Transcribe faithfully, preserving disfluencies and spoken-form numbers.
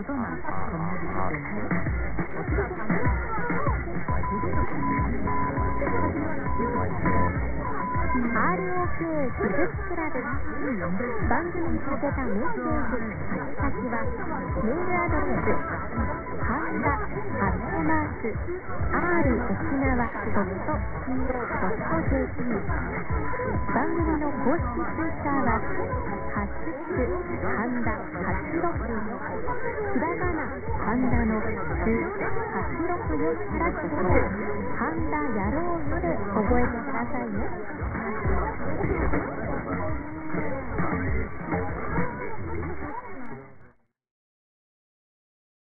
そうなんです。コミュニティでね。 アールオーケー 技術クラブ番組に向けたメッセージ先はメールアドレスハンダアットマーク アール 沖縄 ドット シーオー ドット ジェーピー 番組の公式ツイッターはハッシュタグハンダはちろくひらがなハンダのはちろくよからつけてハンダやろうよで覚えてくださいね。